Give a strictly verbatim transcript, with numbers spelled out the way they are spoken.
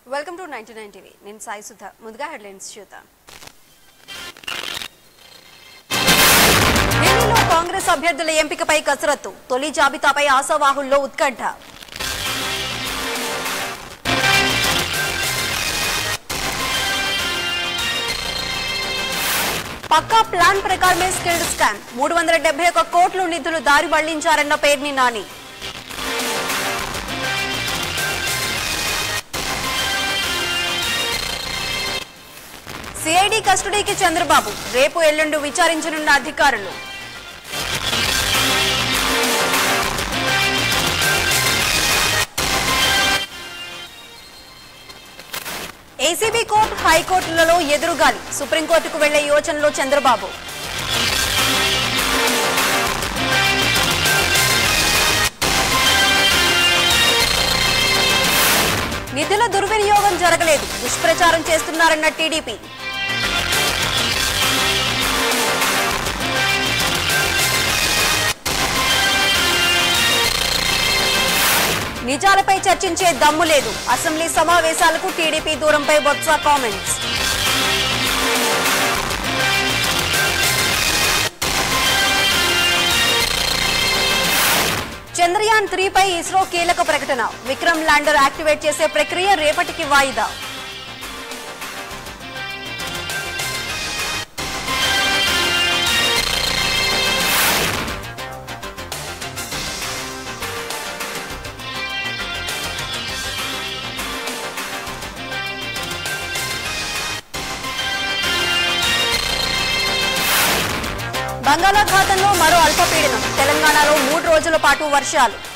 Welcome to ninety nine TV. నేను సాయి సుధా. ముందుగా headlines చూద్దాం. ఢిల్లీలో కాంగ్రెస్ అభ్యర్థుల ఎంపికపై కసరత్తు. తొలి జాబితాపై ఆశావాహుల్లో ఉత్కంఠ. పక్కా ప్లాన్ ప్రకారమే స్కిల్డ్ స్కామ్. మూడు వందల డెబ్బై ఒక్క కోట్లు నిధులు దారి మళ్లించారన్న పేర్ని నాని. సిఐడి కస్టడీకి చంద్రబాబు. రేపు ఎల్లుండి విచారించనున్న అధికారులు. ఏసీబీ కోర్టు, హైకోర్టులలో ఎదురుగాలి. సుప్రీంకోర్టుకు వెళ్లే యోచనలో చంద్రబాబు. నిధుల దుర్వినియోగం జరగలేదు. దుష్ప్రచారం చేస్తున్నారన్న టీడీపీ. నిజాలపై చర్చించే దమ్ము లేదు. అసెంబ్లీ సమావేశాలకు టీడీపీ దూరంపై బొత్స కామెంట్స్. చంద్రయాన్ త్రీ పై ఇస్రో కీలక ప్రకటన. విక్రమ్ ల్యాండర్ యాక్టివేట్ చేసే ప్రక్రియ రేపటికి వాయిదా. బంగాళాఖాతంలో మరో అల్పపీడనం. తెలంగాణలో మూడు రోజుల పాటు వర్షాలు.